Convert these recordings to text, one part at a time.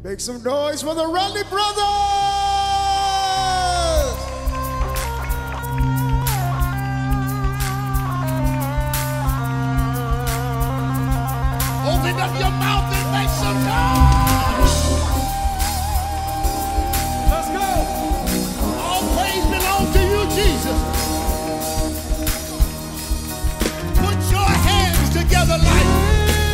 Make some noise for the Raleigh Brothers! Open up your mouth and make some noise! Let's go! All praise belongs to you, Jesus. Put your hands together like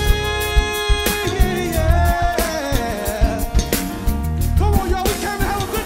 come on, y'all, we came to have a good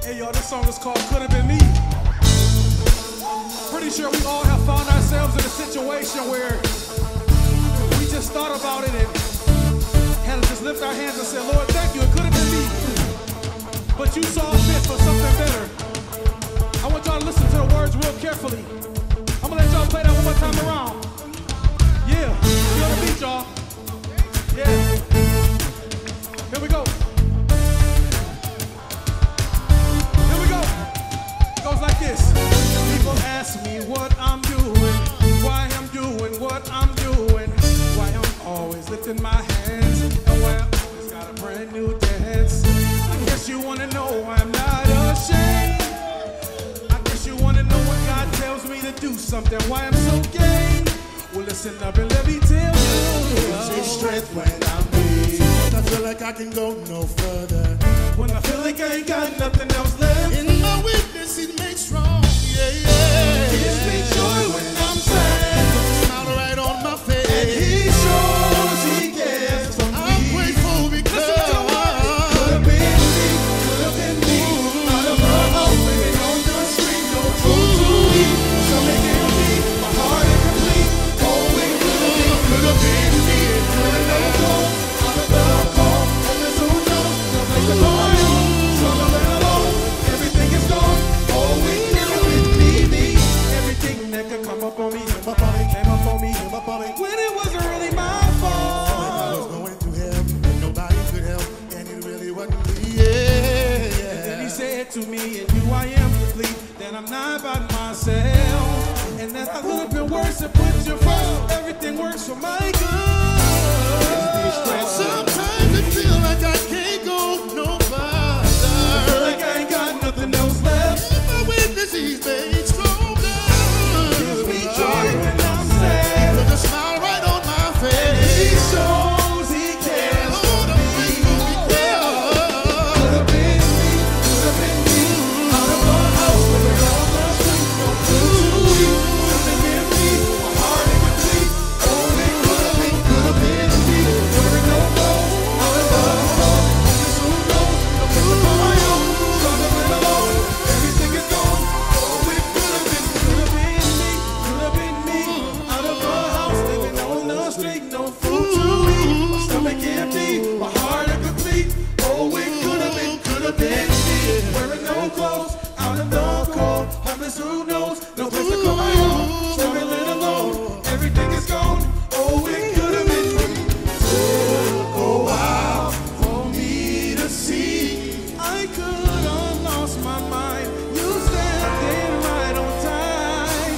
Hey y'all, this song is called Could Have Been Me. Pretty sure we all have found ourselves in a situation where we just thought about it and had to just lift our hands and say, Lord, thank you, it could have been me. But you saw fit for something better. I want y'all to listen to the words real carefully. I'm gonna let y'all play that one more time around. Yeah, feel the beat, y'all. Yeah. Here we go. Here we go. It goes like this. People ask me what I'm doing, why I'm doing what I'm doing, why I'm always lifting my hands, and why I always got a brand new dance. I guess you wanna know why I'm not ashamed. I guess you wanna know when God tells me to do something, why I'm so gay. Well, listen up and let me tell you. It's strength when I'm weak. I feel like I can go no further. When I feel like I ain't got nothing else left. In my weakness, He makes strong. Yeah, yeah. Gives me joy when I'm sad. Puts a smile right on my face. And He shows He cares for me. I'm grateful because could have been me, could have been me. Out of my house, living on the street, no food to eat. Stomach empty, my heart incomplete. Oh, it could have been me. Could have never gone out of the cold. Only who knows, no place to go. Struggle and alone, everything is gone. Oh, it could have been me. Everything that could come up on me, came up on me, came up on me, came up on me. When it wasn't really my I fault. was going through hell and nobody could help, and it really wasn't me. Yeah. And then He said to me, "In you I am complete. That I'm not by myself, and that I could have been worse and put you first. Everything works for my good." Sometimes it feels like I can't go no I feel further. like I ain't got nothing else left. In my weakness, He's made stronger. Gives me joy when I'm sad. Put a smile right on my He face. shows He cares for Lord, I'm me. grateful because Could have been me, could have been me. Out of my house, living on the street, no food to eat. Something in me, my heart incomplete. Oh, it could have been me. Wearing no clothes, out of the cold. Only who knows, no place to call my own. Struggling alone, everything is gone. Oh, it could have been me, could have been me. Out of my house, living on the street, no food to eat. My stomach empty, my heart incomplete. Oh, it could have been me. Wearing no clothes, out in the cold. Homeless, who knows? No place to call my own. Struggling alone, everything is gone. Oh, it could have been me. Took a while for me to see. I could have lost my mind. You stepped in right on time.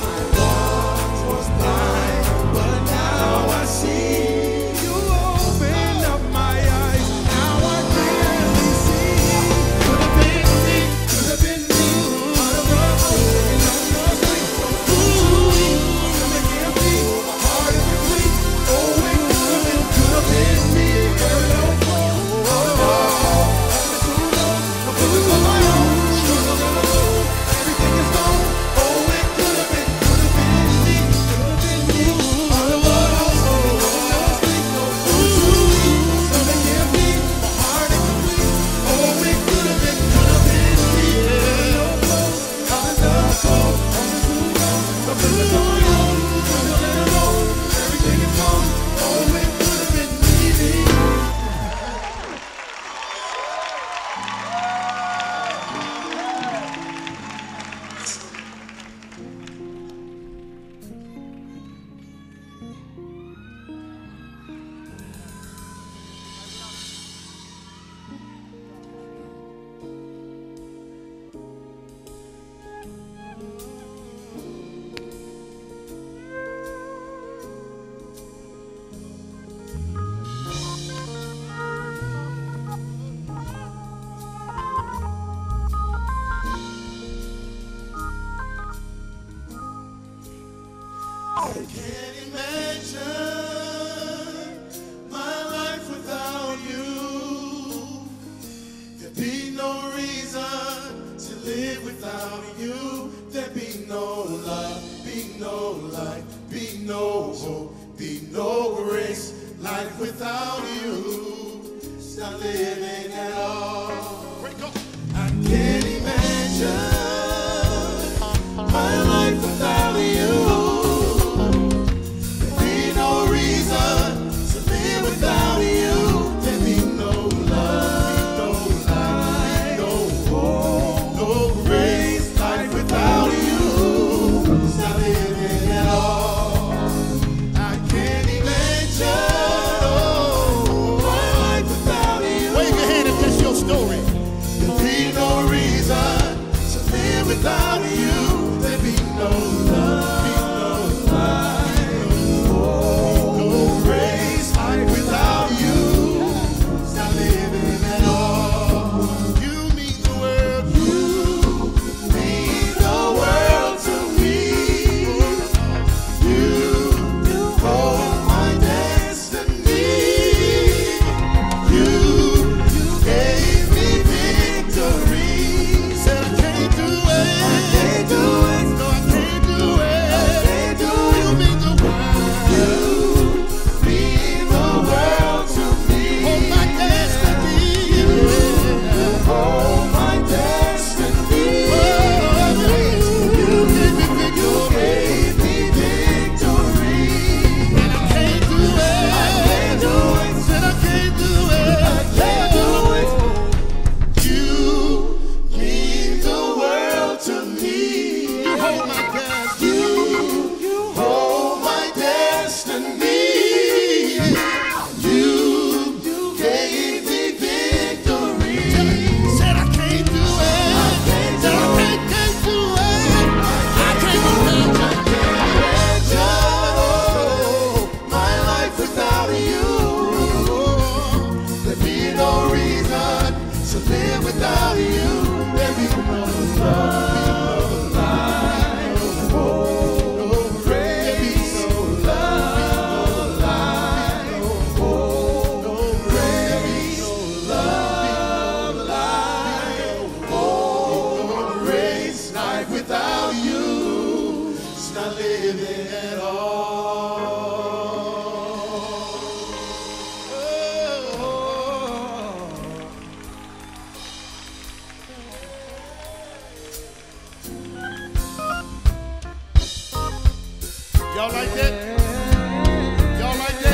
I once was blind, but now I see. You opened up my eyes. Now I clearly see. Could have been me. Could have been me. Out of my house, living on the street, no food to eat. My stomach empty, my heart incomplete. Oh, it could have been me. Wearing no clothes, out of my home. Only who knows? No place to call my own. Struggling alone, everything is gone. Oh, it could have been me. Could have been me. Out of my house, living on the street, no food to eat. My stomach empty, my heart incomplete. Oh, it could have been me. Wearing no clothes, out in the cold. Only who knows? No place to call my own. Struggling alone, everything is gone. Oh, it could have been me. I can't imagine my life without you. There'd be no reason to live without you. There'd be no love, be no life, be no hope, be no grace. Life without you, it's not living at all. I can't imagine without you, there'd be no love, be no life, no grace. Life without you, it's not living at all. You mean the world, you mean the world to me. You hold my destiny. You gave me victory. Said I can't do it. I can't do it. No, I can't do it. I can't do it. You mean the world. You mean the world to me. Hold my destiny. You hold my destiny. You gave me victory. And I can't do it. I can't do it. Said I can't do it. I can't do it. You mean the world to me. You hold my destiny. You hold my destiny. You gave me victory. Said I can't do it. I can't do it. Can't do it. I can't imagine my life without you. There'd be no reason to live without you. There'd be no love, life, no grace, no love, life, no grace, no love, life, no grace. Life without you, it's not living at all. Y'all like that? Y'all like that?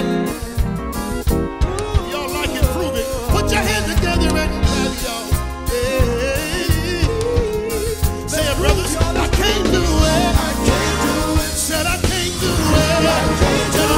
Y'all like it? Prove it. Put your hands together and clap, y'all. Hey. Say it, brothers. I can't do it. I can't do it. Said I can't do it. I can't do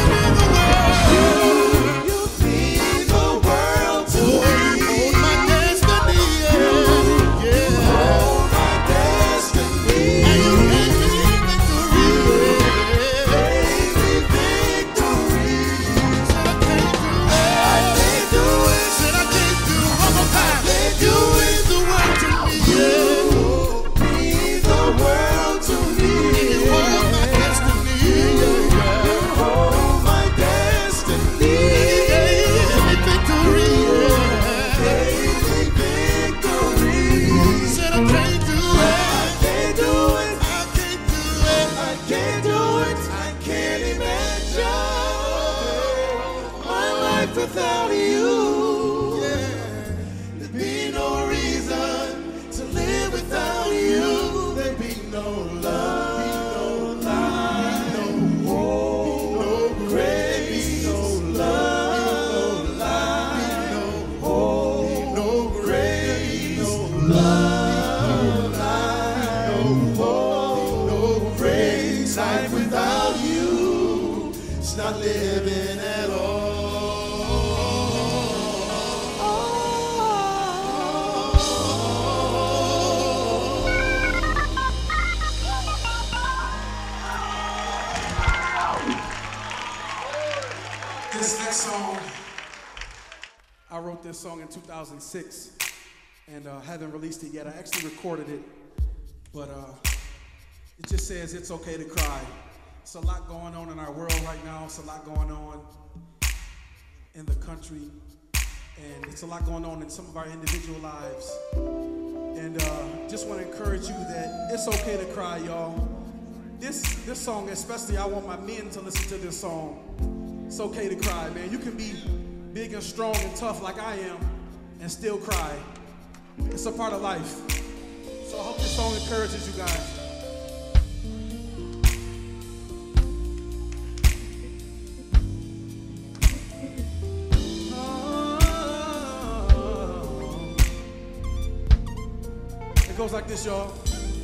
it. You mean the world to me. Hold my destiny. Yeah. Hold my destiny. And you gave me victory. Gave me victory. Said I can't do it. I can't do it. Said I can't do it. One more time. You mean the world to me. You mean the world to me. And you hold my destiny. You hold my destiny. Gave me victory. Gave me victory. Said I can't do it. I can't do it. I can't do it. I can't do it. I can't imagine my life without you. There'd be no reason to live without you. There'd be no love, no life, no hope, no grace, no love, no life, no hope, no grace, no love, life, no hope, no grace. Life without you, it's not living at all. This next song, I wrote this song in 2006 and haven't released it yet. I actually recorded it, but it just says it's okay to cry. It's a lot going on in our world right now. It's a lot going on in the country, and it's a lot going on in some of our individual lives. And just want to encourage you that it's okay to cry, y'all. This song, especially, I want my men to listen to this song. It's okay to cry, man. You can be big and strong and tough like I am and still cry. It's a part of life. So I hope this song encourages you guys. It goes like this, y'all.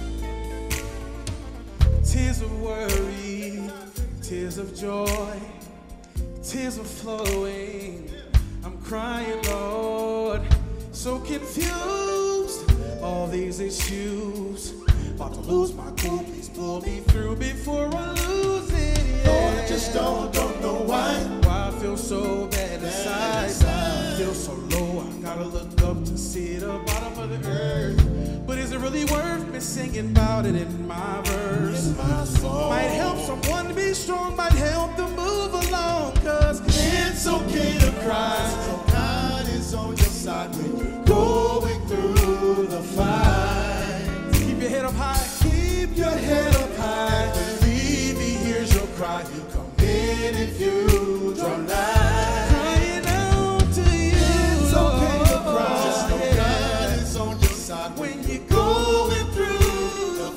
Tears of worry, tears of joy, tears are flowing. I'm crying, Lord, so confused. All these issues. About to lose my cool, please pull me through before I lose it. Yeah. Lord, I just don't know why. Why I feel so bad inside. Feel so low, I gotta look up to see the bottom of the earth. But is it really worth me singing about it in my verse? Might help someone to be strong, might help them move along. Cause It's okay to cry. So God is on your side when you're going through the fight. keep your head up high. Keep your head up high. Believe He hears your cry. You come in if you draw nigh. Crying out to you. It's okay to cry. Just know God is on your side when you're going through the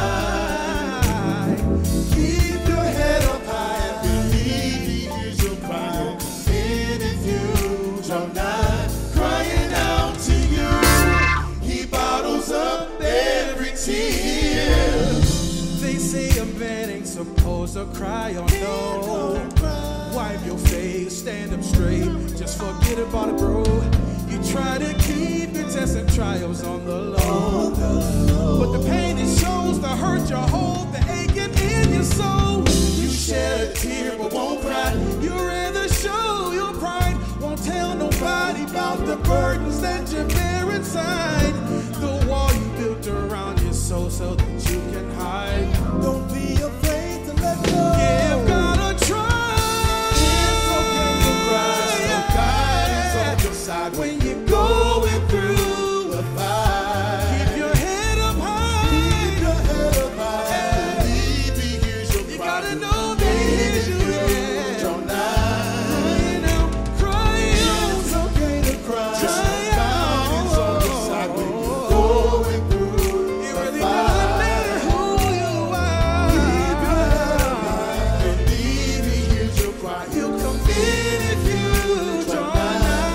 fight. Keep your head up high and believe He hears your cry. You come in if you draw nigh. Crying out to you. He bottles up every tear. They say a man ain't supposed to cry, oh no. Wipe your face, stand up straight, just forget about it, bro. You try to keep your tests and trials on the low, but the pain it shows, the hurt you hold, the aching in your soul. You shed a tear but won't cry. You rather show your pride, won't tell nobody about the burdens that you bear inside. The wall you built around your soul so that you can hide. Don't be afraid to let go. Give God a try. It's okay to cry. Just know God is on your side when you're going through the fight. Keep your head up high. Keep your head up high. Believe He hears your cry. You gotta know that He hears you, yeah. Draw nigh. Crying out. It's okay to cry. Just know God is on your side when you're going through It the really fight. doesn't matter who you Keep your head up are. high. Believe He hears your cry. He'll come in if you draw nigh.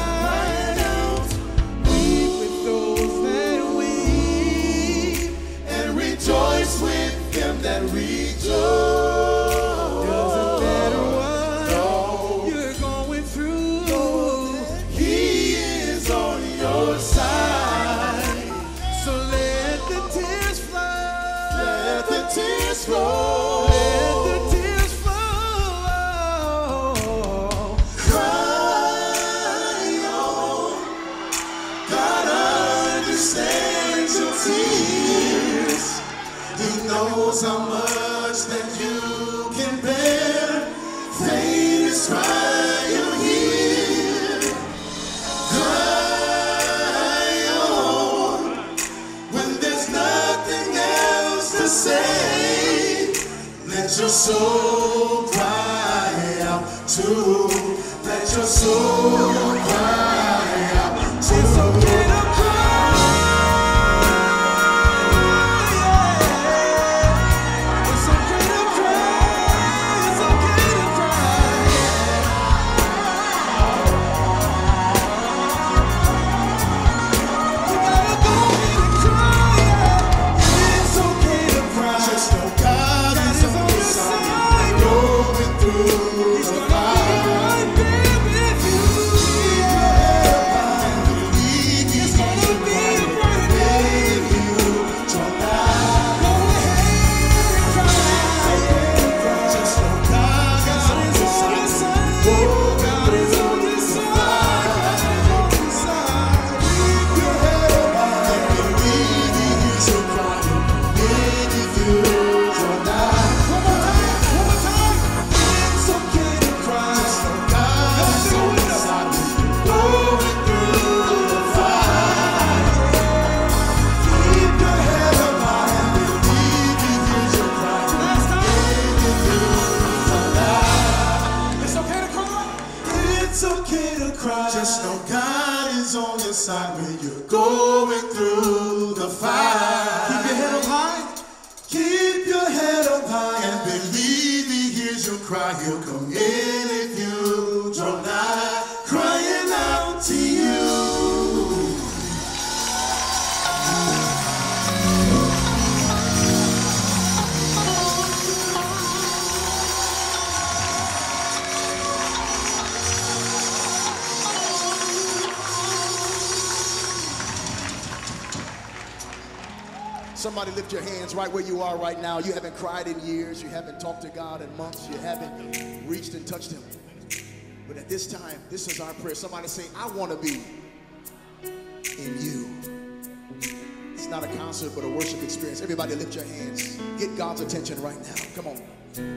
Weep with those that weep. And rejoice with them that Doesn't matter rejoice. what you're going through. He is on your side. So let the tears flow. Let the tears flow. Let the tears flow. Cry on. God understands your tears. He knows how much that you can bear. Faintest cry you hear. Cry on. When there's nothing else to say, let your soul cry out too. Let your soul cry out too. It's okay to cry. Yeah. It's okay to cry. It's okay to cry. You gotta go ahead and cry. It's okay to cry. Just know God is on your side. Going through He's the gonna be fight. right there with you. Yeah. Believe He It's hears gonna your be cry. right there. If you draw nigh. Go ahead and cry. Just know God is God on is your on your side. side. God is on your side. God is on your side. Keep your head up high and believe He hears your cry. If you draw nigh. One more time. It's okay to cry. Just know God is on your side. Going through the fight. Keep your head up high and believe He hears your cry. Last time. If you draw nigh. It's okay to cry. It's okay to cry. Just know God is on your side when you're going through the fight. Keep your head up high. Keep your head up high and believe He hears your cry. He'll come in if you draw nigh, crying out to you. Somebody lift your hands right where you are right now. You haven't cried in years. You haven't talked to God in months. You haven't reached and touched him. But at this time, this is our prayer. Somebody say, I want to be in you. It's not a concert, but a worship experience. Everybody lift your hands. Get God's attention right now. Come on.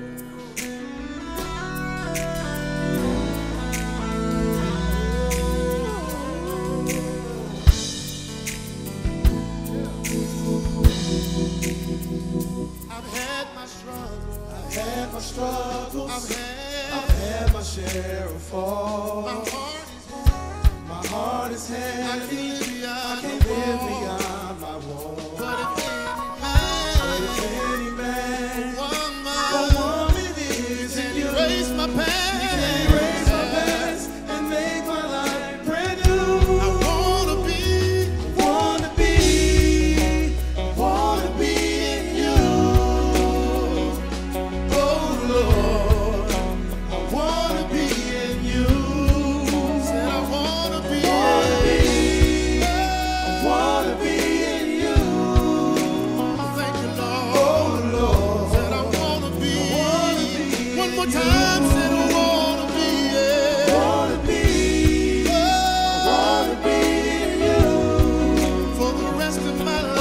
Struggles. I've had my share of falls. My heart is heavy. I can't live beyond my walls. But if any man, one woman is in you, erase my past. You can erase my past and make my life brand new. I wanna be in you. Lord, I wanna be in you. Said I wanna be in you. Thank you, Lord. Oh, Lord. Said I wanna be. One more time, said I wanna be. I wanna be in you for the rest of my life.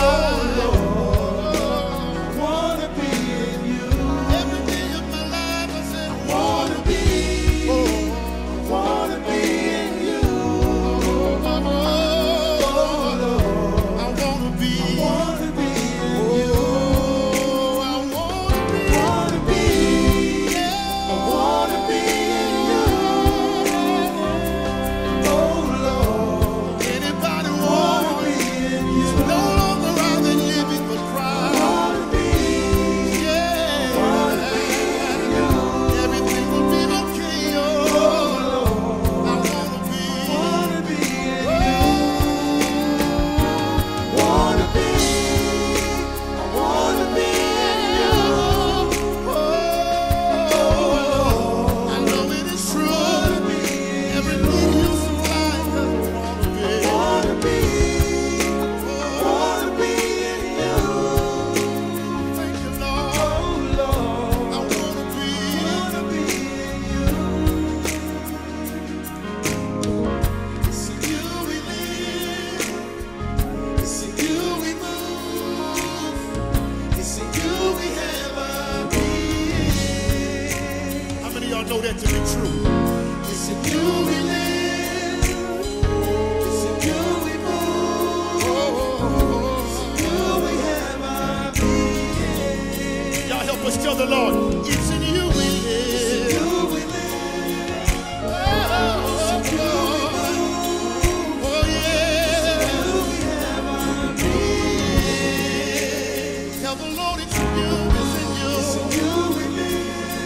Know that to be true. It's in you we live. It's in you we move. It's in you we have our being. Y'all help us tell the Lord. It's in you we live. It's in you we live. It's in you we move. Oh yeah. It's in you we have our being. Tell the Lord it's in you. It's in you. It's in you we live.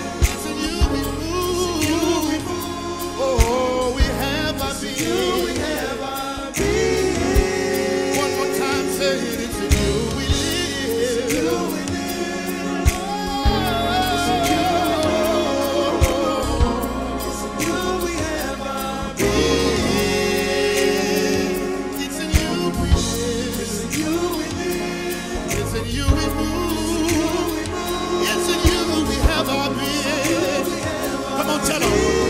Oh, we have our being. We have our being. One more time, say it. It's in you we live. It's in you we live. It's in you we have our being. It's in you we live. It's in you we live. It's in you we move. It's in you we have our being. Come on, tell them.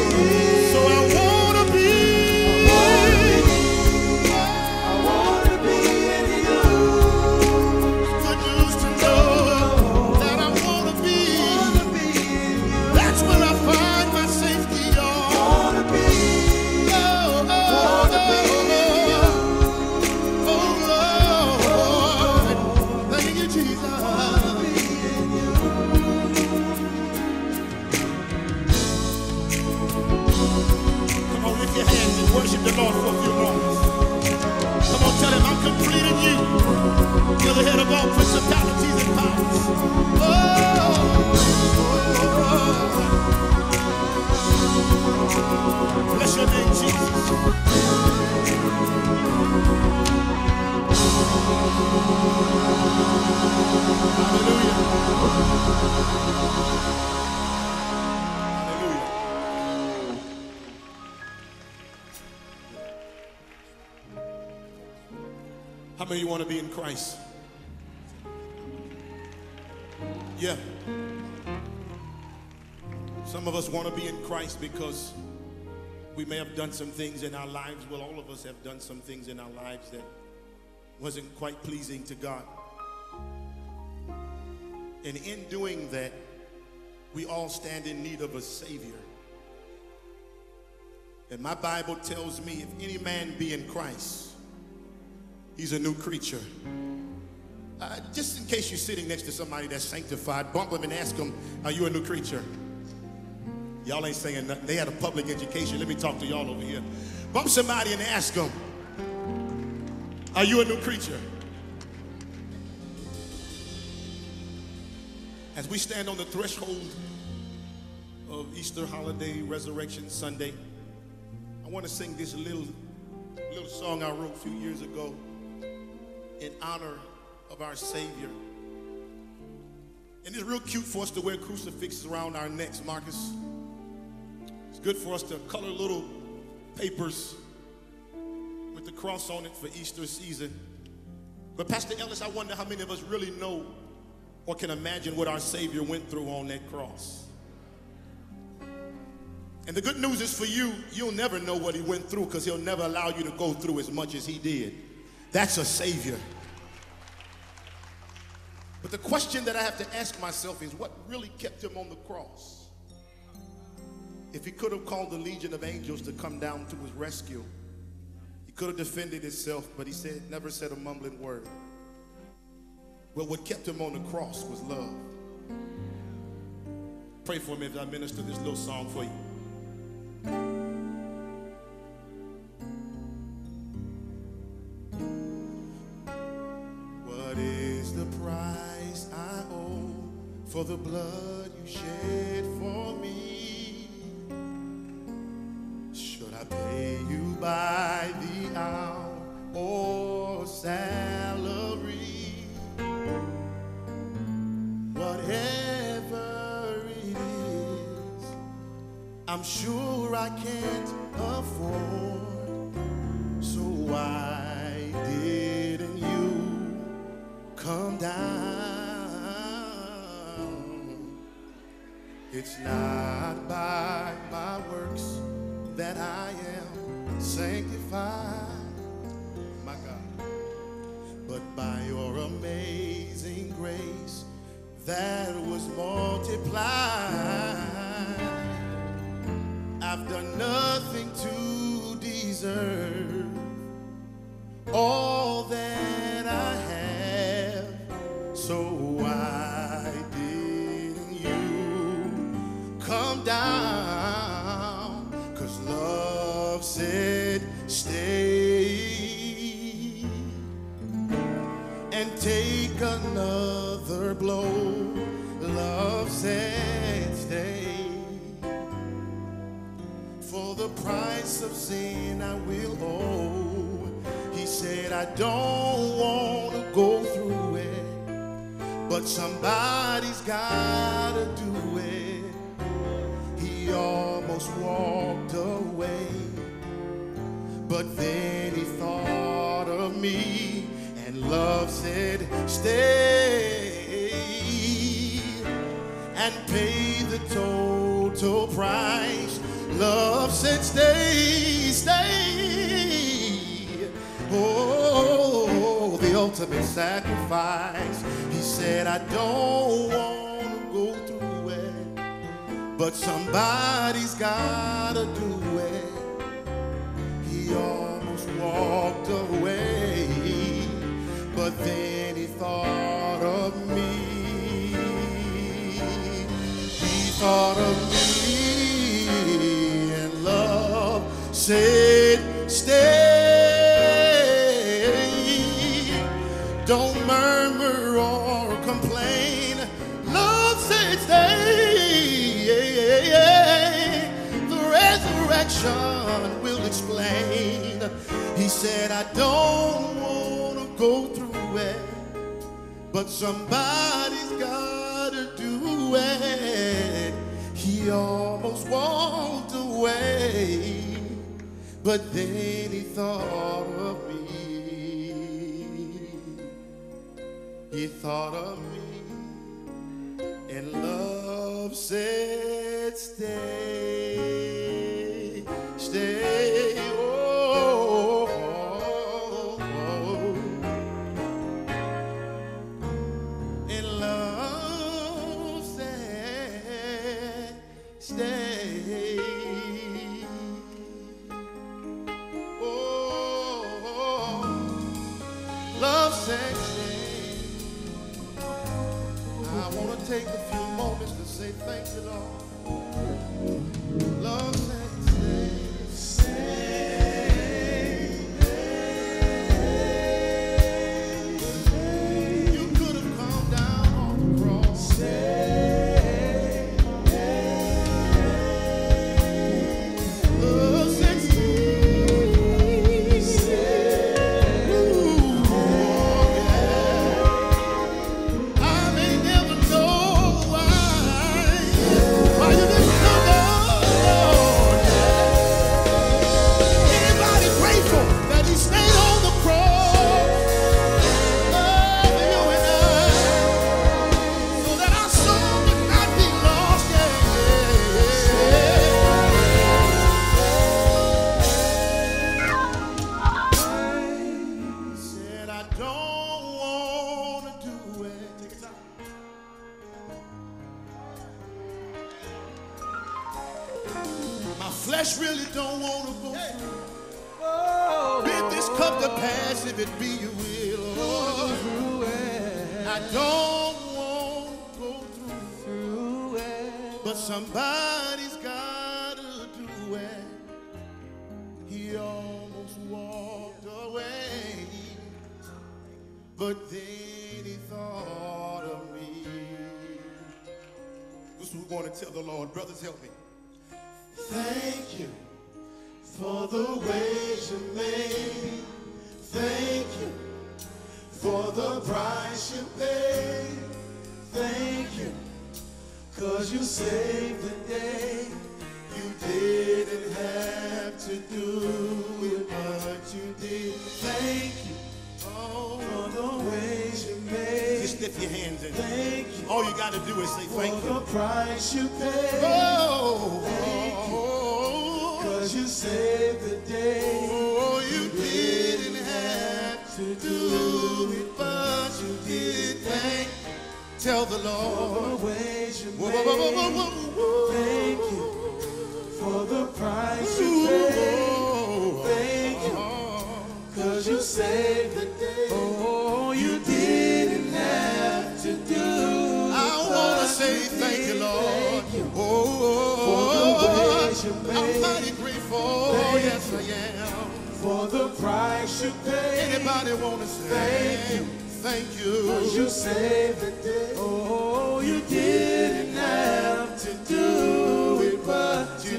Worship the Lord for a few moments. Come on, tell him I'm complete in you. You're the head of all principalities and powers. Bless your name, Jesus. How many of you want to be in Christ? Yeah. Some of us want to be in Christ because we may have done some things in our lives. Well, all of us have done some things in our lives that wasn't quite pleasing to God. And in doing that, we all stand in need of a Savior. And my Bible tells me if any man be in Christ, he's a new creature. Just in case you're sitting next to somebody that's sanctified, bump them and ask them, are you a new creature? Y'all ain't saying nothing. They had a public education. Let me talk to y'all over here. Bump somebody and ask them, are you a new creature? As we stand on the threshold of Easter holiday, Resurrection Sunday, I want to sing this little song I wrote a few years ago in honor of our Savior. And it's real cute for us to wear crucifixes around our necks, Marcus. It's good for us to color little papers with the cross on it for Easter season. But Pastor Ellis, I wonder how many of us really know or can imagine what our Savior went through on that cross. And the good news is for you, you'll never know what he went through because he'll never allow you to go through as much as he did. That's a Savior. But the question that I have to ask myself is what really kept him on the cross? If he could have called the legion of angels to come down to his rescue, he could have defended himself, but he never said a mumbling word. Well, what kept him on the cross was love. Pray for me as I minister this little song for you. What is the price I owe for the blood you shed for me? Should I pay you by the hour or salary? Whatever it is, I'm sure I can't afford. So why didn't you come down? It's not by my works that I am sanctified, my God, but by your amazing grace that was multiplied. I've done nothing to deserve all that I have, so why didn't you come down? 'Cause love said stay and take another blow. Love said stay. For the price of sin I will owe. He said I don't want to go through it, but somebody's gotta do it. He almost walked away, but then he thought of me, and love said stay and pay the total price. Love said stay, stay. Oh, the ultimate sacrifice. He said I don't want to go through it, but somebody's gotta do it. He almost walked away, but then he thought of me. He thought of me, and love said stay. Don't murmur or complain. Love said stay. The resurrection will explain. He said I don't want to go through it, but somebody's gotta do it. He almost walked away, but then he thought of me. He thought of me. And love said, stay, stay, oh, oh, oh. And love said, stay, oh, oh. Love said, stay. I want to take a few moments to say thank you, Lord. Love said, you could have come down on the cross. Love said, I may never know why you didn't come down. Anybody grateful that he stayed on the cross? Love you and I, so that our soul would not be lost. He said, I don't want to do it. Take it out. My flesh really don't want to go through. Bid this cup to pass if it be your will, Lord. I don't want to go through it, but somebody's got to do it. He almost walked away, but then he thought of me. This is what we want to tell the Lord. Brothers, help me. Thank you for the ways you made me. Thank you for the price you paid. Thank you, 'cause you saved the day. You didn't have to do it, but you did. Thank you for the ways you made. Just lift your hands and thank you. All you got to do is say thank you. For the price you paid. Oh, thank you. 'Cause you saved the day. Oh, you didn't have to do it, but you did. Thank you. Tell the Lord. For the ways you made. Thank you. For the price you paid. Thank you. 'Cause you saved the day. Oh, you didn't have to do it. I want to say thank you, Lord. Oh, I'm mighty grateful. Yes, I am. For the price you paid. Anybody want to say thank you? Thank you. 'Cause you saved the day. Oh, you didn't have to do it, but you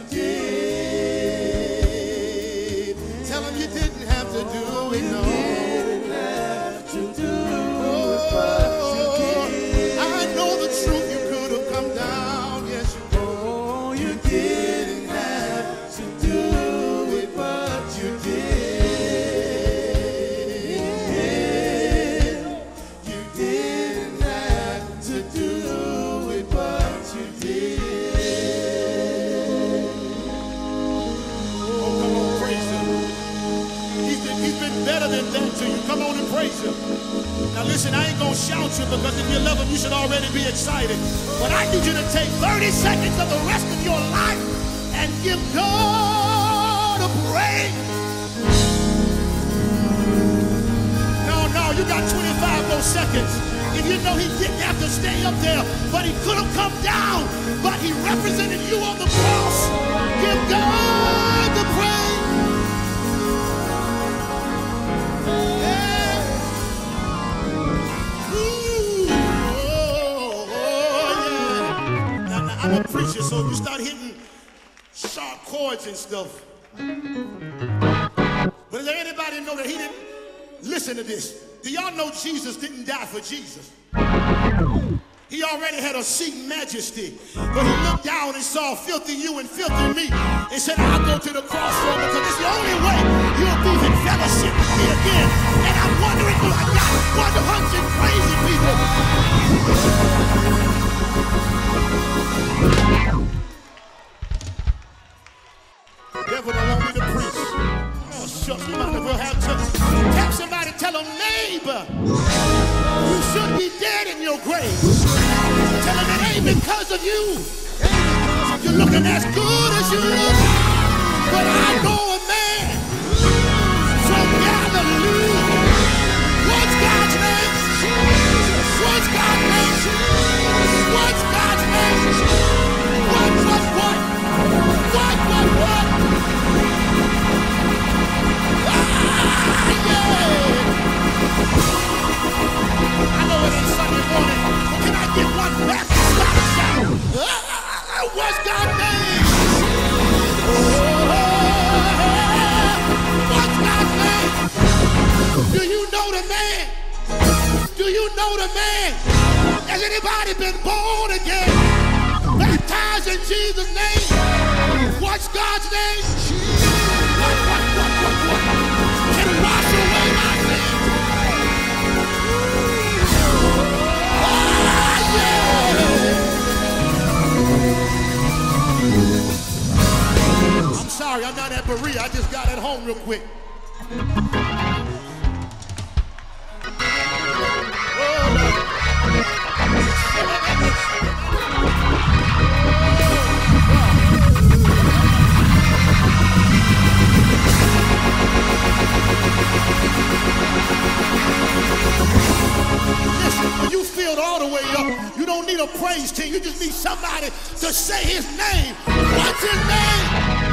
did. Tell them you didn't have to do it, no. You didn't have to do it, but you did. I know the truth. You could have come down. Yes, you did. Oh, you didn't have to do it, but you did. You didn't have to do it, but you did. Oh, come on, praise him. He's been better than that to you. Come on and praise him. Now listen, I ain't gonna shout you because if you love him, you should already be excited. But I need you to take 30 seconds of the rest of your life and give God a praise. No, you got 25 more seconds. If you know he didn't have to stay up there, but he could have come down, but he represented you on the cross. Give God the praise. I'm a preacher, so you start hitting sharp chords and stuff. But does anybody know that he didn't? Listen to this. Do y'all know Jesus didn't die for Jesus? He already had a seat in majesty. But he looked down and saw filthy you and filthy me and said, I'll go to the cross for him because it's the only way you'll be in fellowship with me again. And I'm wondering, do I got 100 crazy people? grace. Tell him it ain't because of you. You're looking as good as you look. But I know a man from Galilee. What's God's name? What's God's name? What's God's name? What? I know it ain't Sunday morning, but can I get one Baptist shout? What's God's name? What's God's name? Do you know the man? Do you know the man? Has anybody been born again? Baptized in Jesus' name? What's God's name? What? Can wash away my sins? I'm sorry, I'm not at Berea. I just got at home real quick. Listen, when you filled all the way up, you don't need a praise team. You just need somebody to say his name. What's his name?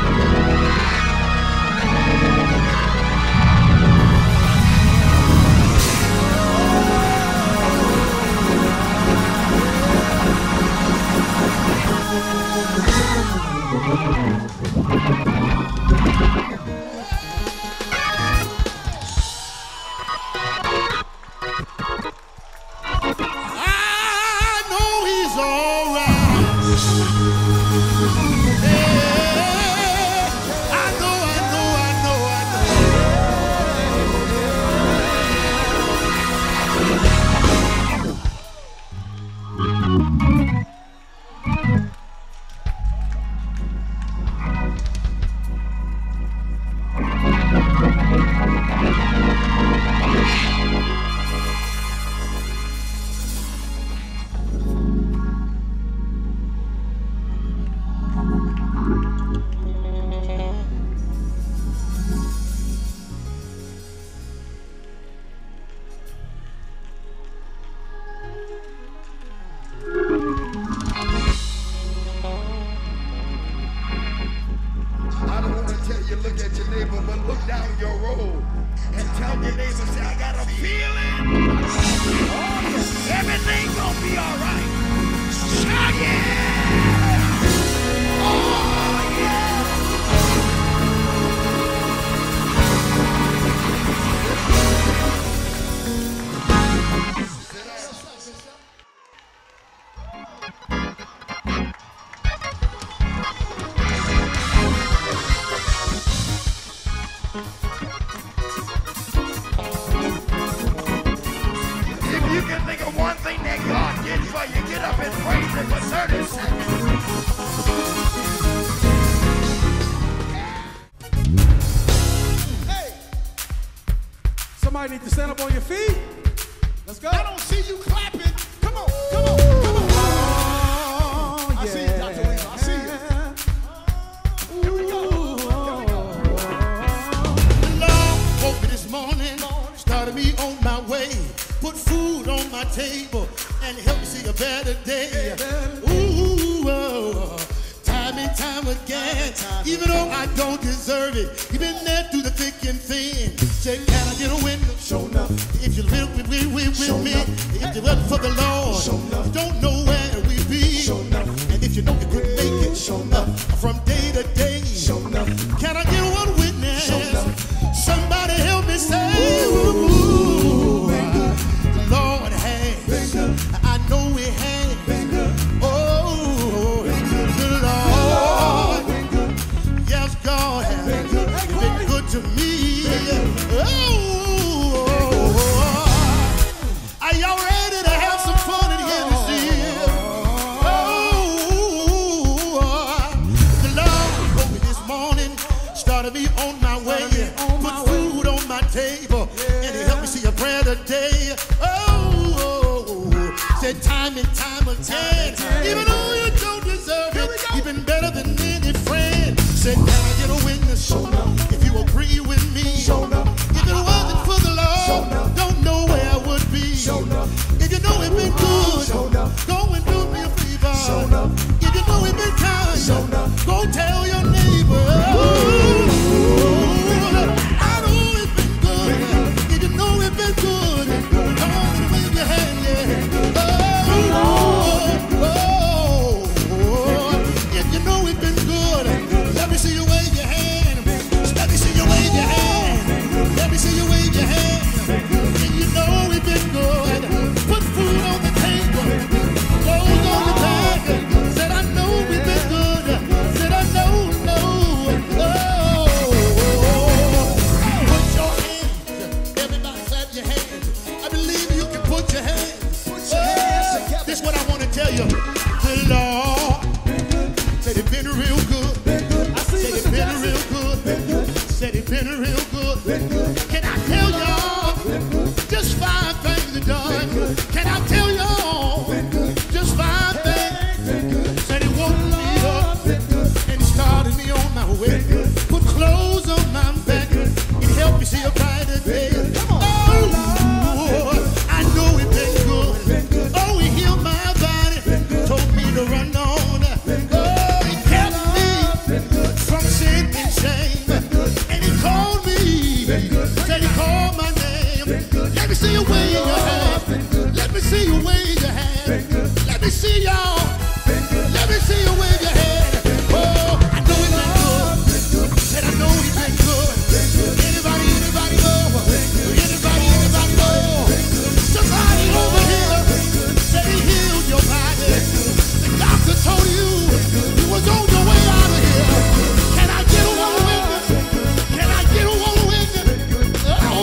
Somebody need to stand up on your feet. Let's go. I don't see you clapping. Come on. Oh, I see you, Dr. Weaver. I see you. Here we go. Lord woke me this morning, started me on my way, put food on my table, and helped me see a better day. Time and time again, even though I don't deserve it, you've been there through the thick and thin. Say, can I get a witness? Show enough. If you live with me, if you live for the Lord, you don't know where we be. And if you know you couldn't make it, from day to day, can I get one witness? Somebody help me say, ooh, the Lord has, I know He has. Oh, the Lord, yes, God has been good to me. Are y'all ready to have some fun in here this year? said time and time again, even though you don't deserve it, even better than any friend. Said, can I get a witness? If you agree with me, if it wasn't for the Lord, don't know where I would be. If you know it been good, go and do me a favor. If you know it been kind, go tell your neighbor. I know it's been good. If you know it been good, come on and wave your hand, yeah. If you know it's been good, let me see you wave your hand. Let me see you wave your hand. Let me see you wave your hand. If you know it's been good, put food on the table, clothes on the back. Said I know it's been good. Said I know. Put your hands. Everybody clap your hands. I believe you can put your hands. This is what I want to tell you. The Lord said it been real good. Said it been real good. Said it been real good. Can I tell y'all just 5 things are done? Can I tell y'all just 5 things? Said it woke me up and started me on my way. Put clothes on my back. It helped me see a brighter day. Oh, I know it been good. Oh, it healed my body. Told me to run on. Oh, it kept me from sin and shame. And he called me. Said he called my name. Let me see you wave your hand. Let me see you wave your hand. Let me see y'all. Let me see you wave your hand. Oh, I know it been good. Said I know it been good. Anybody know? Anybody know? Somebody over here said he healed your body. The doctor told you was on your way out of here. Can I get a one witness? Can I get a one witness?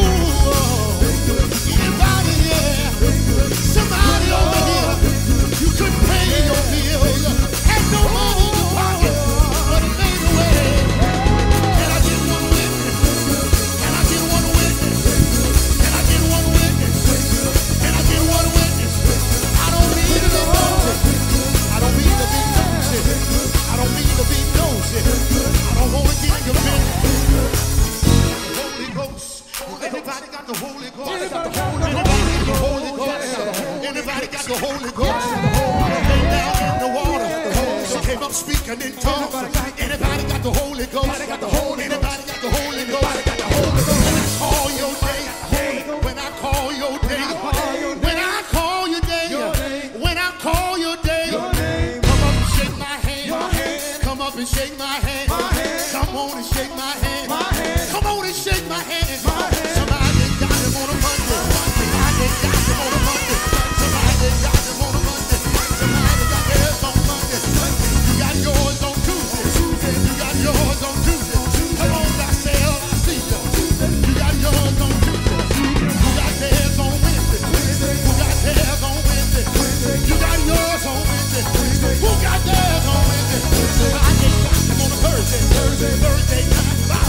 Oh, anybody here? Somebody over here. You couldn't pay your bills. Had no money in your pocket, but it made a way. Can I get one witness? Can I get one witness? Can I get one witness? Can I get one witness? I don't mean to be nosy. I don't mean to be nosy. I don't mean to be nosy. I don't want to get your business. Holy Ghost. Everybody got the Holy Ghost. Anybody got the Holy Ghost? Anybody got the Holy Ghost? Lay down in the water. She came up speaking in tongues. Anybody got the Holy Ghost? Anybody got the Holy Ghost? When I call your name, when I call your name, when I call your name, when I call your name, come up and shake my hand. Come up and shake my hand. Come on and shake my hand. Come on and shake my hand. Somebody got him on a Monday. Somebody got him on a Monday. Somebody got him on a Monday. Somebody got theirs on Monday. You got yours on Tuesday. You got yours on Tuesday. Come on, I see you. You got yours on Tuesday. You got theirs on Wednesday. Who got theirs on Wednesday? You got yours on Wednesday. Who got theirs on Wednesday? Somebody got him on a Thursday. Thursday night.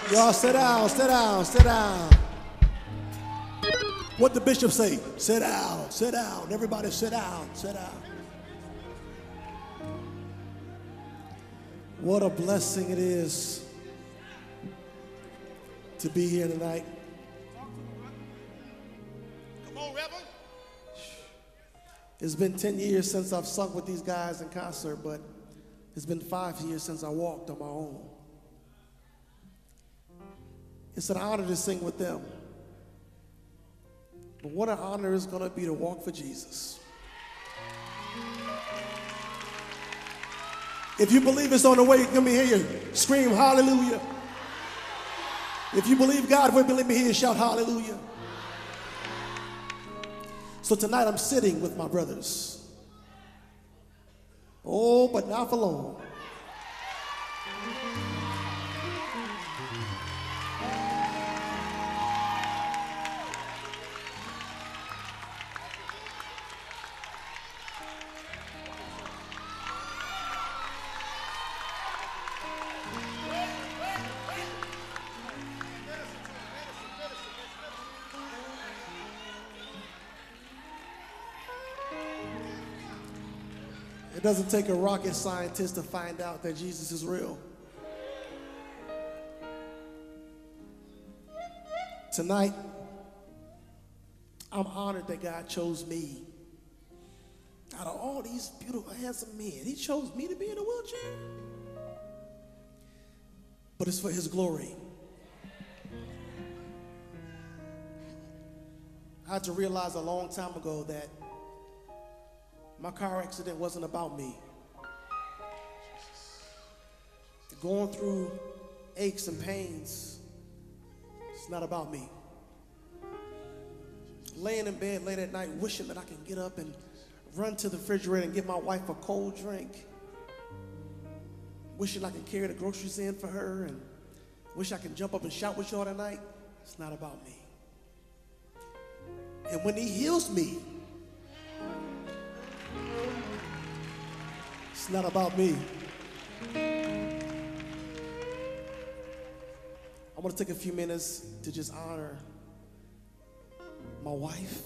Y'all sit down, sit down, sit down. What the bishop say? Sit down, sit down. Everybody sit down, sit down. What a blessing it is to be here tonight. Come on, Rebel. It's been 10 years since I've sung with these guys in concert, but it's been 5 years since I walked on my own. It's an honor to sing with them. But what an honor it's going to be to walk for Jesus. If you believe it's on the way, let me hear you scream hallelujah. If you believe God will, let me hear you shout hallelujah. So tonight I'm sitting with my brothers. Oh, but not for long. It doesn't take a rocket scientist to find out that Jesus is real. Tonight, I'm honored that God chose me. Out of all these beautiful, handsome men, he chose me to be in a wheelchair. But it's for his glory. I had to realize a long time ago that my car accident wasn't about me. Going through aches and pains, it's not about me. Laying in bed late at night, wishing that I can get up and run to the refrigerator and get my wife a cold drink. Wishing I could carry the groceries in for her, and wish I could jump up and shout with y'all tonight. It's not about me. And when he heals me, it's not about me. I want to take a few minutes to just honor my wife.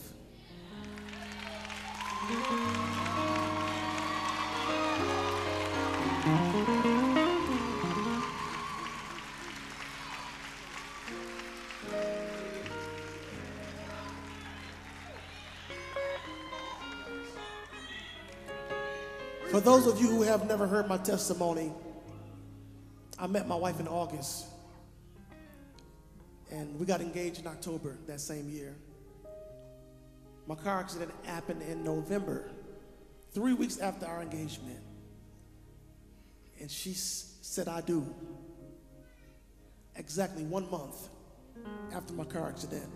For those of you who have never heard my testimony, I met my wife in August, and we got engaged in October that same year. My car accident happened in November, 3 weeks after our engagement, and she said, "I do," exactly 1 month after my car accident.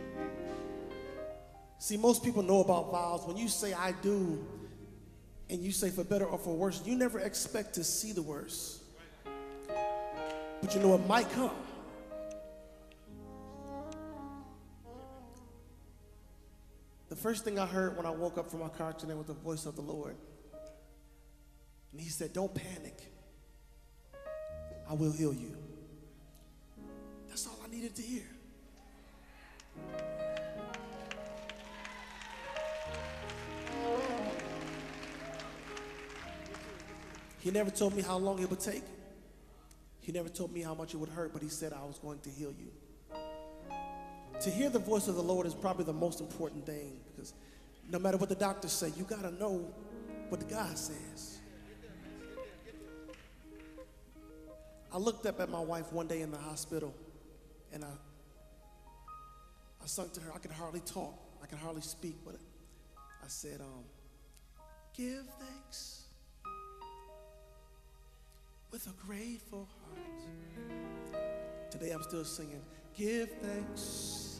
See, most people know about vows. When you say "I do," and you say for better or for worse, you never expect to see the worst. But you know it might come. The first thing I heard when I woke up from my car accident was the voice of the Lord. And he said, "Don't panic. I will heal you." That's all I needed to hear. He never told me how long it would take. He never told me how much it would hurt, but he said I was going to heal you. To hear the voice of the Lord is probably the most important thing, because no matter what the doctors say, you got to know what the God says. I looked up at my wife one day in the hospital, and I sung to her. I could hardly talk. I could hardly speak, but I said, "Give thanks with a grateful heart." Today I'm still singing, "Give thanks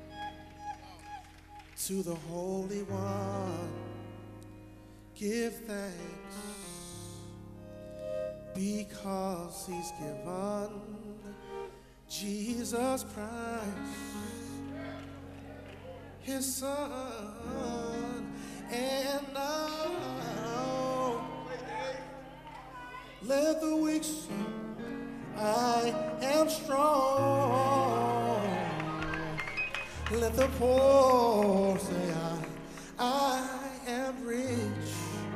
to the Holy One. Give thanks because he's given Jesus Christ, his son. And now let the weak say, I am strong. Let the poor say I am rich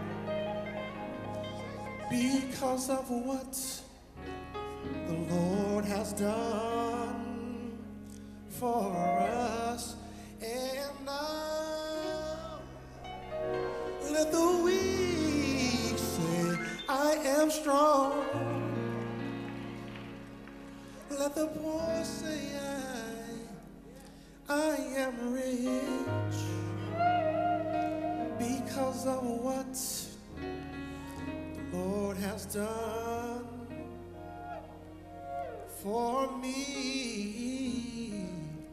because of what the Lord has done for us. And now let the weak say I am strong. Let the poor say I am rich because of what the Lord has done for me.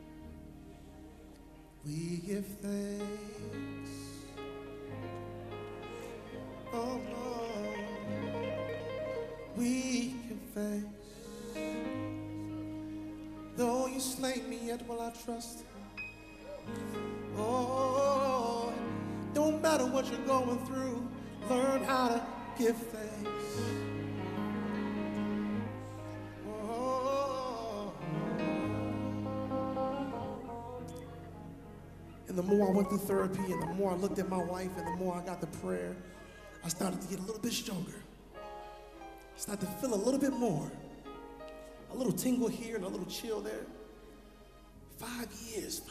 We give thanks. Oh Lord, we give thanks. Though you slay me, yet will I trust. Oh, don't matter what you're going through, learn how to give thanks. Oh. And the more I went through therapy, and the more I looked at my wife, and the more I got the prayer, I started to get a little bit stronger. I started to feel a little bit more. A little tingle here and a little chill there. 5 years.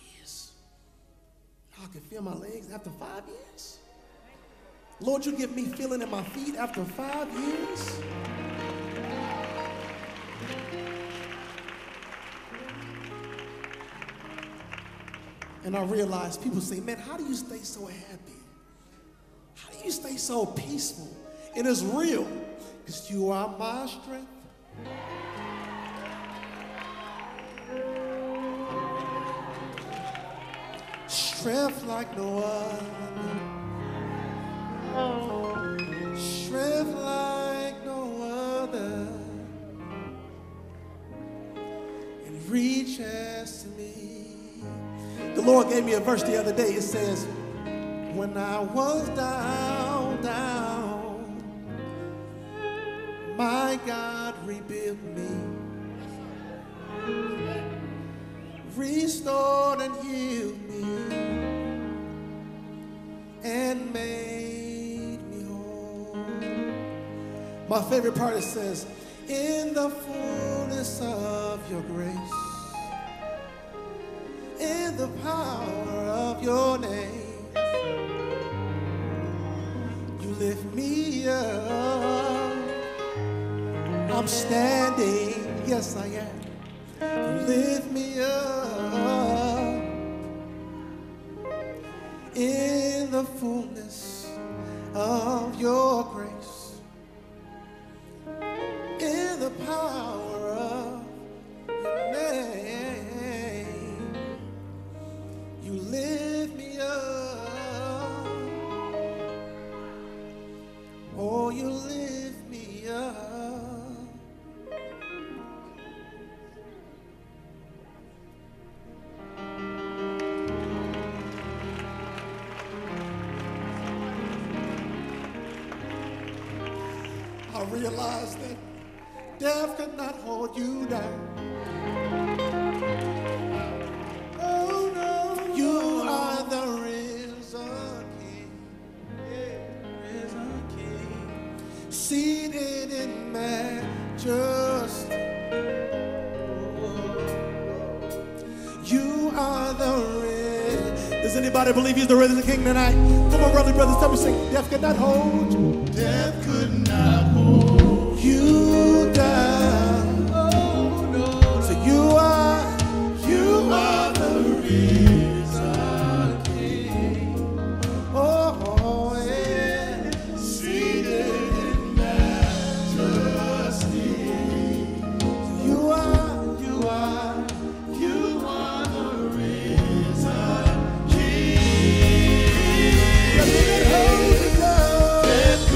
I can feel my legs after 5 years. Lord, you give me feeling in my feet after 5 years. And I realized people say, man, how do you stay so happy? How do you stay so peaceful? And it's real, because you are my strength. Strength like no other. Strength like no other. And reaches to me. The Lord gave me a verse the other day. It says, when I was down, my God rebuilt me. Restored and healed me and made me whole. My favorite part, it says, in the fullness of your grace, in the power of your name, you lift me up. I'm standing, yes I am. You lift me up in the fullness of your grace, in the power of your name. You lift me up. Oh, you lift me up. I realized that death could not hold you down. Oh no, you are the risen King, risen King, seated in majesty. You are the risen. Does anybody believe he's the risen King tonight? Come on, brothers, tell me, sing. Death could not hold you. Death could not hold you down. Oh no. So you are the risen King. Oh, yeah. Seated in majesty. You are the risen King. Death could not hold you down. Death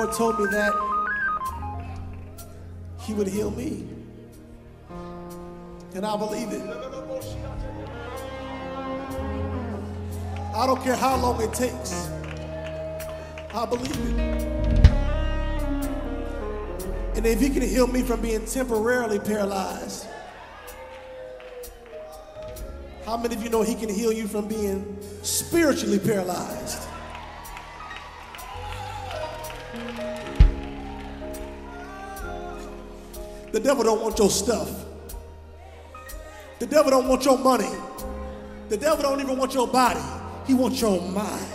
Lord told me that he would heal me. And I believe it. I don't care how long it takes. I believe it. And if he can heal me from being temporarily paralyzed, how many of you know he can heal you from being spiritually paralyzed? The devil don't want your stuff. The devil don't want your money. The devil don't even want your body. He wants your mind.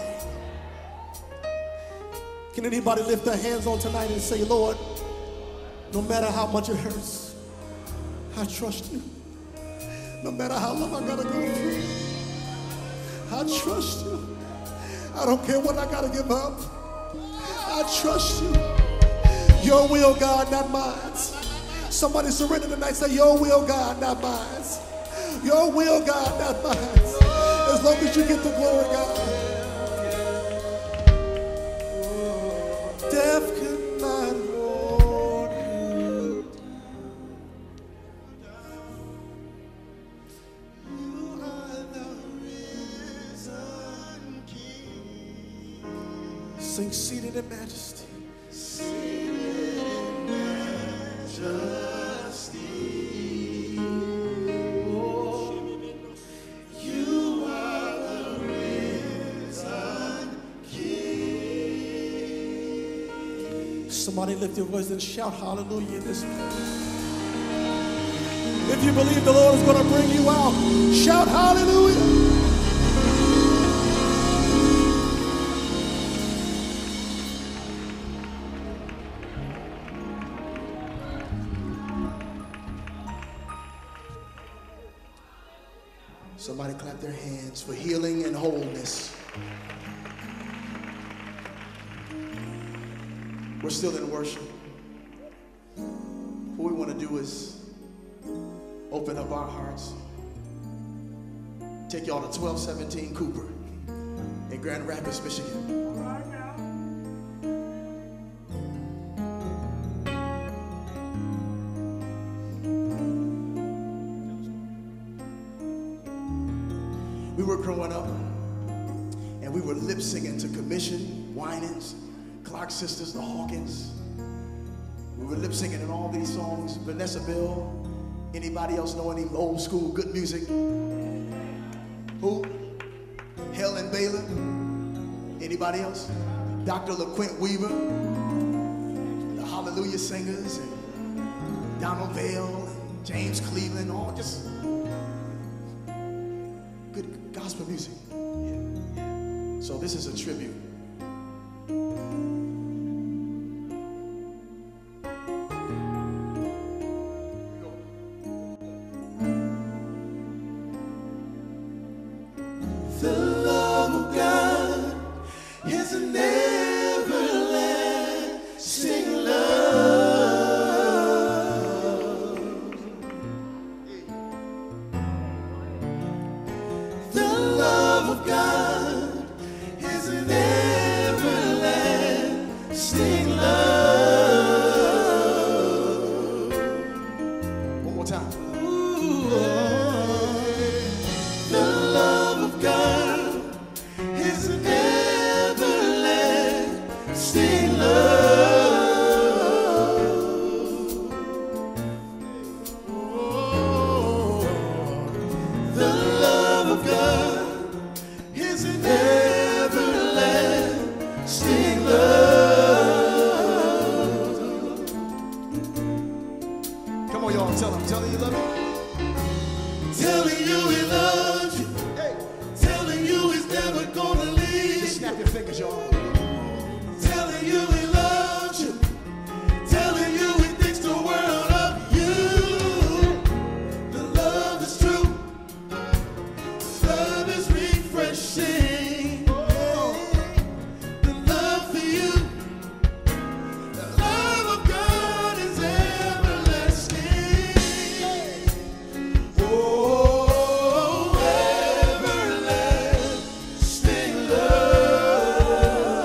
Can anybody lift their hands on tonight and say, Lord, no matter how much it hurts, I trust you. No matter how long I gotta go through, I trust you. I don't care what I gotta give up. I trust you. Your will, God, not mine. Somebody surrender tonight. Say, your will, God, not mine. Your will, God, not mine. As long as you get the glory, God. Death could not hold you. You are the risen King. Sing seated in majesty. Seated in majesty. Somebody lift your voice and shout hallelujah in this place. If you believe the Lord is going to bring you out, shout hallelujah. Somebody clap their hands for healing and wholeness. We're still in worship. What we want to do is open up our hearts. Take y'all to 1217 Cooper in Grand Rapids, Michigan. We were growing up and we were lip singing to Commission, Winans, Clark Sisters, the Hawkins. We were lip singing in all these songs. Vanessa Bill. Anybody else know any old school good music? Who? Helen Baylor. Anybody else? Dr. LaQuint Weaver. The Hallelujah Singers and Donald Vail and James Cleveland. All just good gospel music. So this is a tribute. The love of God is an everlasting love. The love of God is an everlasting love. One more time. The love of God is an everlasting love. The love of God is an everlasting love. Come on, y'all. Tell him you love him. Telling you he loves you. Hey, Telling you he's never gonna leave. just snap your fingers, y'all. Telling you he loves you. Telling you he thinks the world of you. The love is true. Love is refreshing. The love for you. The love of God is everlasting. Oh, everlasting love.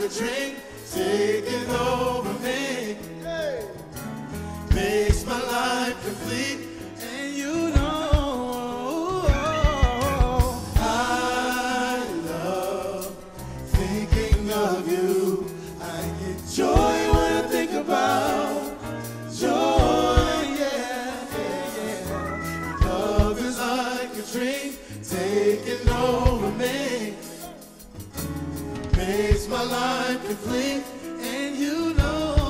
a drink, taking over me. Makes my life complete. And you know, I love thinking of you. I get joy when I think about joy, yeah. Love is like a drink, taking over me. Makes my life complete. And you know,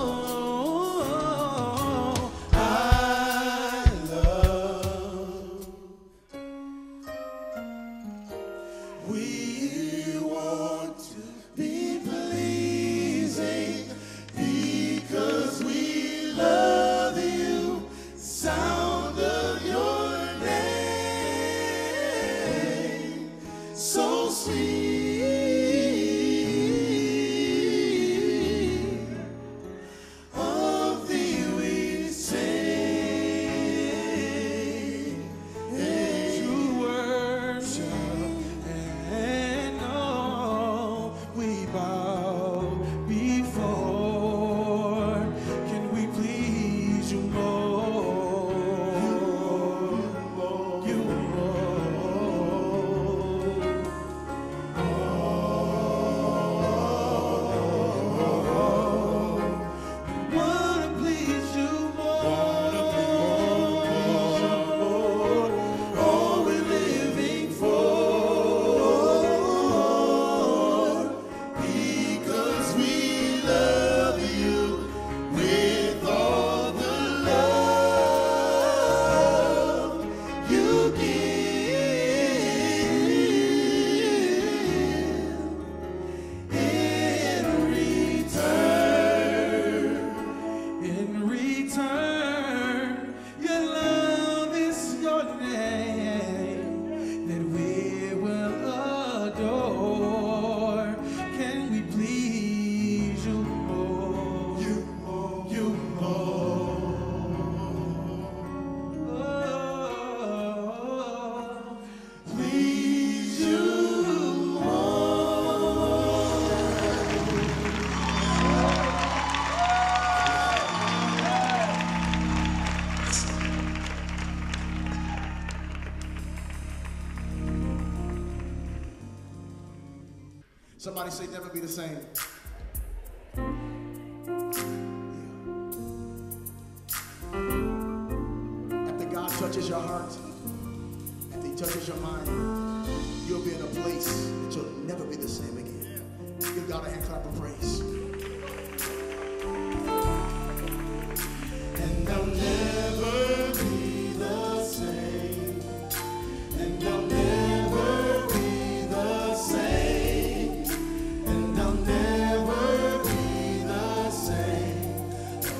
we want to be pleasing because we love you. Sound of your name, so sweet. Of thee we sing. To worship and all we bow before. Can we please you more? You wanna please you more. All we're living for, because we love you with all the love you give in return. In return, your love is your name that we will adore. Can we please you more? You more. Oh, please you more. Somebody say never be the same. After God touches your heart, after he touches your mind, you'll be in a place that you'll never be the same again. Give God a hand clap of praise. And I'll never be the same. And I'll never be the same. And I'll never be the same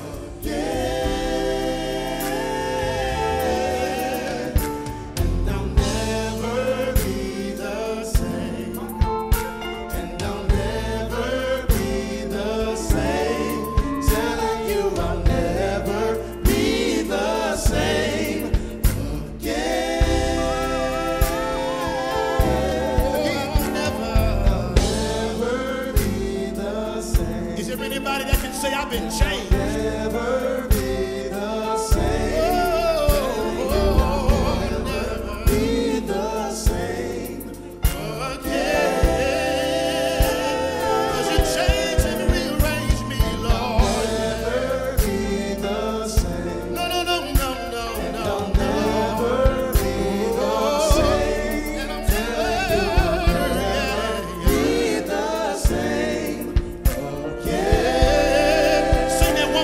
again. And I'll never be the same. And I'll never be the same. Telling you I'll never be the same again. I'll never be the same. Is there anybody that can say I've been changed? Never be the same. I'll never be the same again. 'Cause you changed and rearranged me, Lord. Never be the same. No, no, no, no, no, no. I'll never be the same. And I'm Be the same again. Sing that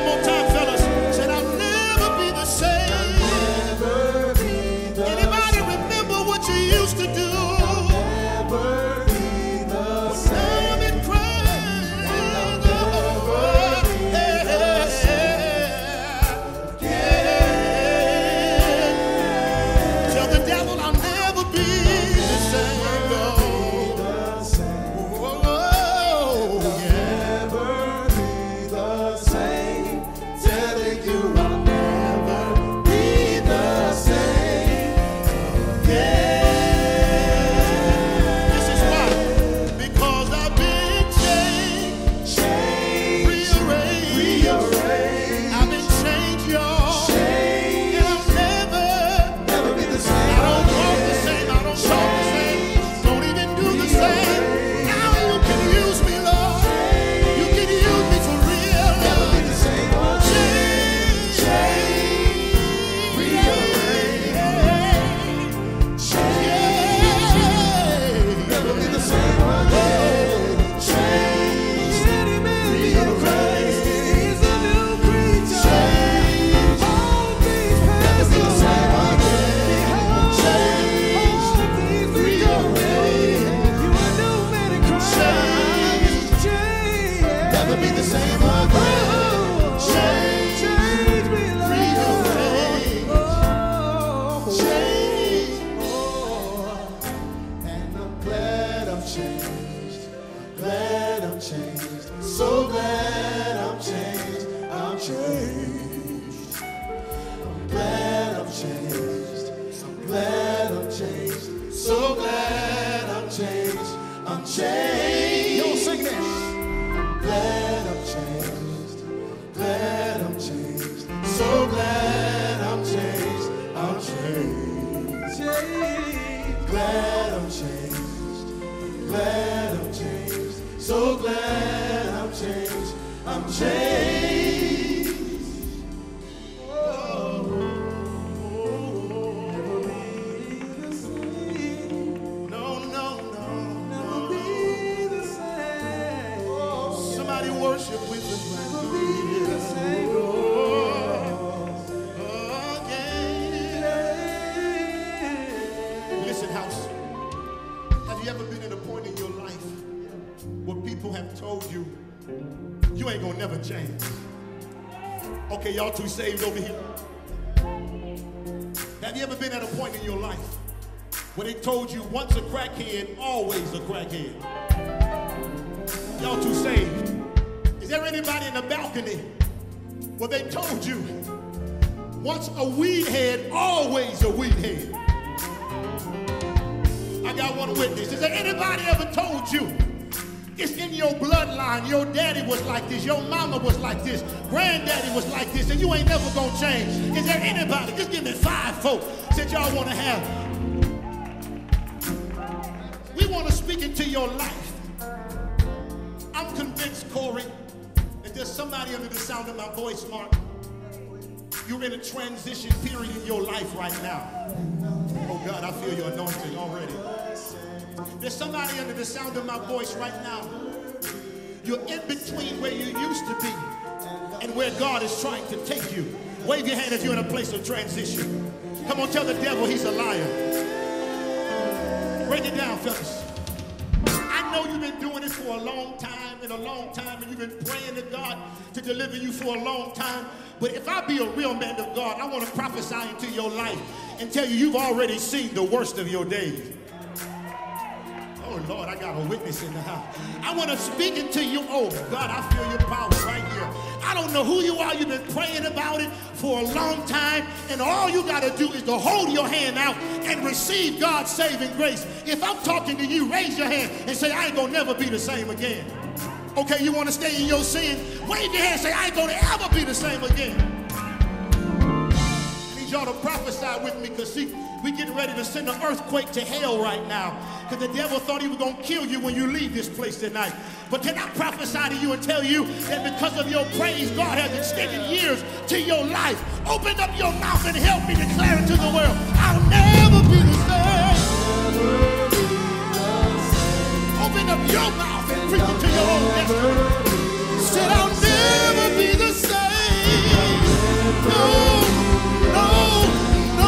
glad I'm changed. So glad I'm changed. I'm changed. I'm glad I'm changed. I'm glad I'm changed. So glad I'm changed. I'm changed. Yo, sing that. Glad I'm changed. Glad I'm changed. So glad I'm changed. I'm changed. Glad I'm changed. Glad I'm changed. So glad I'm changed. I'm changed. No, no, no, no. Somebody worship with us right now. Listen, house. Have you ever been at a point in your life where people have told you, you ain't gonna never change? Okay, y'all too saved over here. Have you ever been at a point in your life where they told you once a crackhead, always a crackhead? Y'all too saved. Is there anybody in the balcony where they told you once a weed head, always a weed head? I got one witness. Is there anybody ever told you it's in your bloodline? Your daddy was like this, your mama was like this, granddaddy was like this, and you ain't never gonna change. Is there anybody? Just give me 5 folks that y'all want to have. We want to speak into your life. I'm convinced, Corey, that there's somebody under the sound of my voice, Mark. You're in a transition period in your life right now. Oh God, I feel your anointing already. There's somebody under the sound of my voice right now. You're in between where you used to be and where God is trying to take you. Wave your hand if you're in a place of transition. Come on, tell the devil he's a liar. Break it down, fellas. I know you've been doing this for a long time, and you've been praying to God to deliver you for a long time. But if I be a real man of God, I want to prophesy into your life and tell you you've already seen the worst of your days. Oh, Lord, I got a witness in the house. I want to speak into you. Oh, God, I feel your power right here. I don't know who you are. You've been praying about it for a long time, and all you got to do is to hold your hand out and receive God's saving grace. If I'm talking to you, raise your hand and say, I ain't going to never be the same again. Okay, you want to stay in your sin? Wave your hand and say, I ain't going to ever be the same again. I need y'all to prophesy with me, because see, we're getting ready to send an earthquake to hell right now, because the devil thought he was going to kill you when you leave this place tonight. But can I prophesy to you and tell you that because of your praise, God has extended years to your life? Open up your mouth and help me declare it to the world. I'll never be the same. Open up your mouth and preach it to your own destiny. Said I'll never be the same. No, no, no.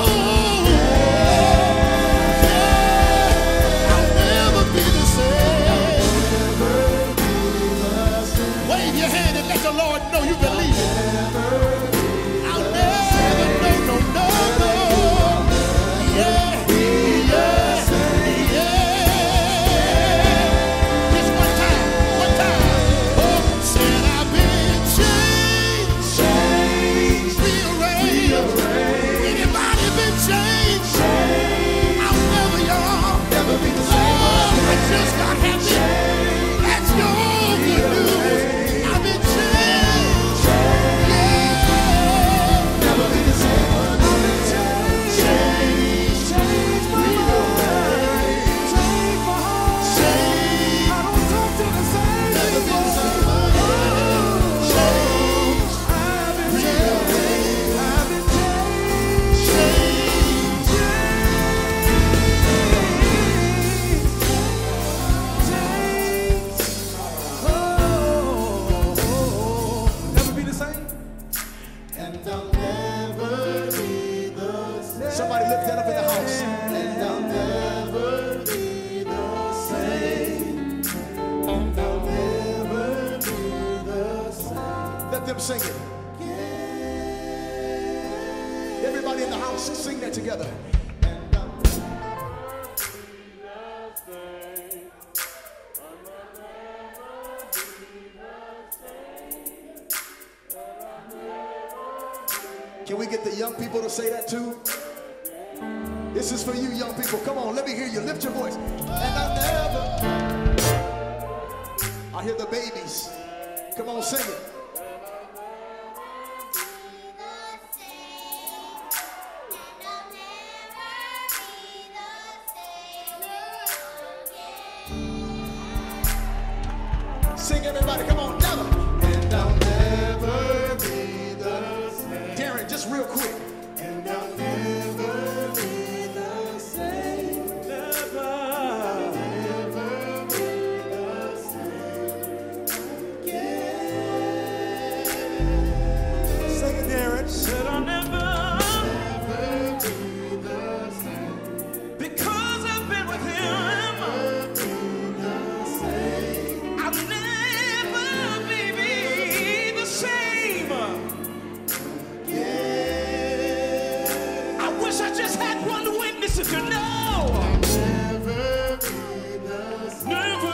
Yeah, I'll never be the same. Wave your hand and let the Lord know you believe it. I'll never, no, no, no, no. Yeah, yeah, yeah. Just one time. Oh, said I've been changed, rearranged. Anybody been changed? I'll never, y'all. Never be the same. Oh, I just got happy. That's your good news. I've been changed. Yeah. Never be the same. I've been changed. Change my mind. Change my heart. Change. I don't talk to the same. Never be the same again. Change. I've been changed. I've been changed. Change. Never be the same. And I'll never be the same. Somebody lift that up in the house. And I'll never be the same. And I'll never be the same. Let them sing it. Everybody in the house, sing that together. And I'll never be the same. Can we get the young people to say that too? This is for you young people. Come on, let me hear you. Lift your voice. And I never. I hear the babies. Come on, sing it. Sing everybody, come on, never. And I'll never be the same. Darren, just real quick. And I'll never be the same. Never be the same again. Sing it, Darren. Said I'll never be the same. Because I've been with him. I just had one witness to know. Never be the same. Never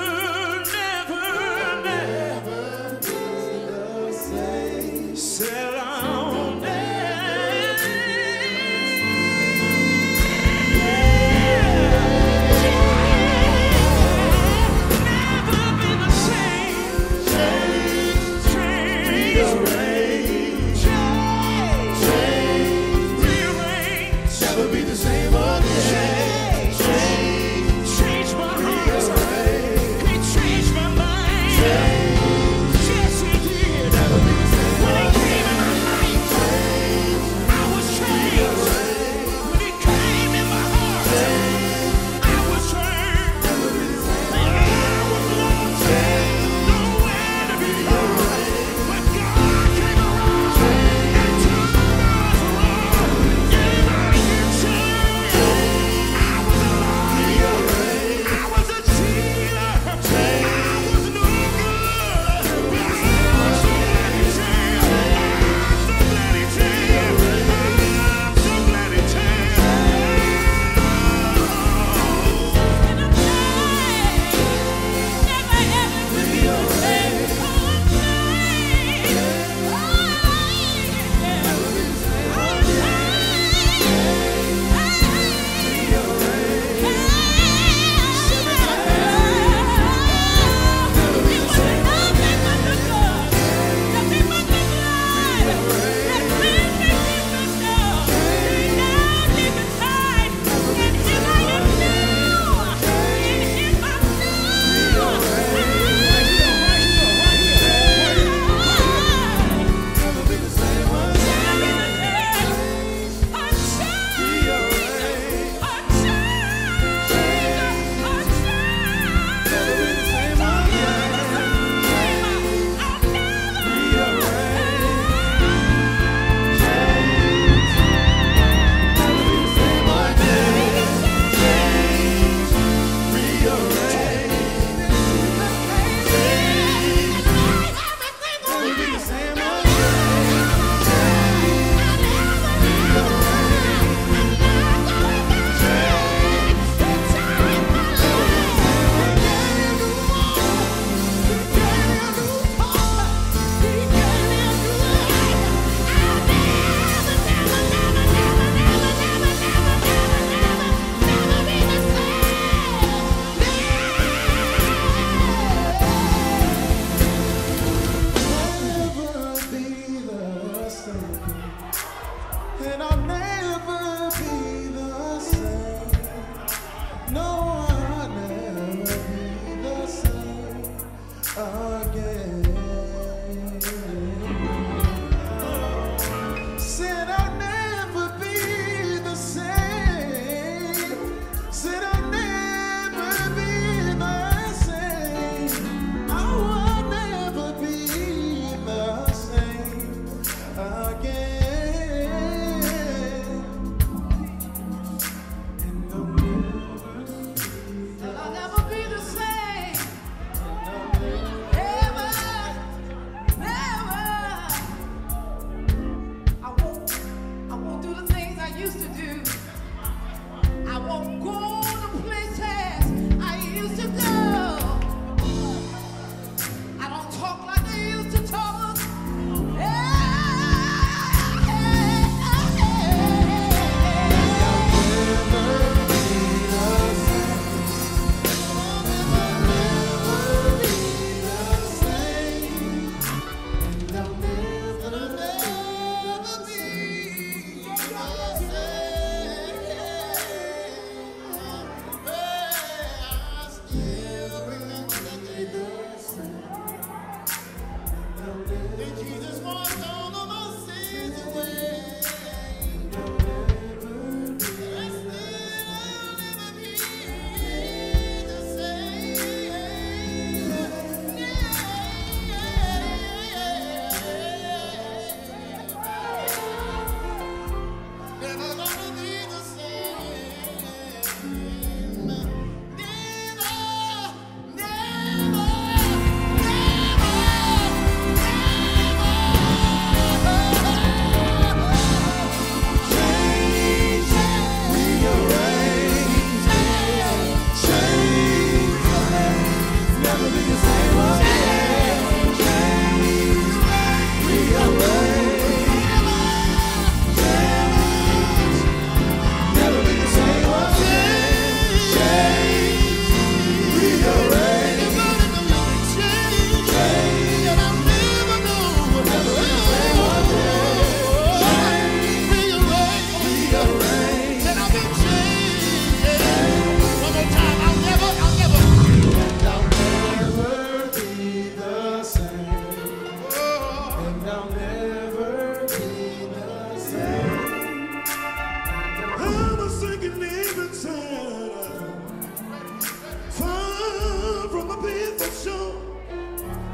Be the same. said I'll never. Never be the same. Change, rearrange, Never be the same again. change my heart. He changed my mind. Yes, he did. When he came in my life, I was changed. When he came in my heart, I was changed. I was lost, nowhere to be. But God came around and turned us around. And I can change. I was a liar. I was a cheater. I was no good. But I'm so glad he changed. I'm so glad he changed. I'm so glad he changed. And I'll never be the same. No, I'll never be the same again. Said I'll never be the same. Said I'll never be the same. I will never be the same again. I'll never be the same. Ever.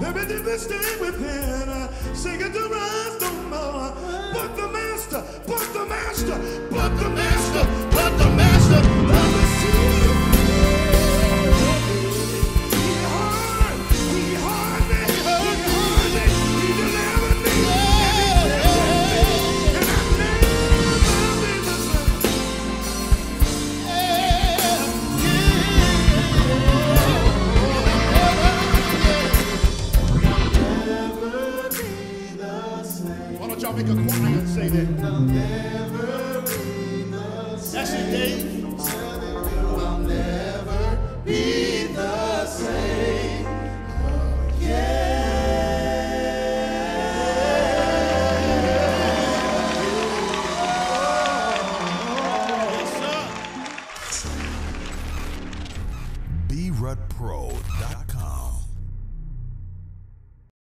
Every deeply stay within. Sing it to rise no more. But the master, but the master, but the master.